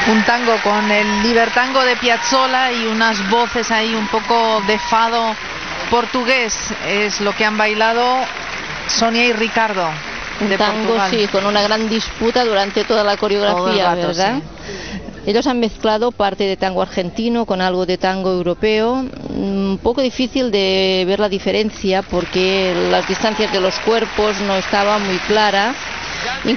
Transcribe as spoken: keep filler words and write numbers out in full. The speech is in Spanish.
Un tango con el libertango de Piazzolla y unas voces ahí un poco de fado portugués. Es lo que han bailado Sonia y Ricardo. Un de tango, Portugal. sí, con una gran disputa durante toda la coreografía, rato, ¿verdad? Sí. Ellos han mezclado parte de tango argentino con algo de tango europeo. Un poco difícil de ver la diferencia porque las distancias de los cuerpos no estaban muy claras.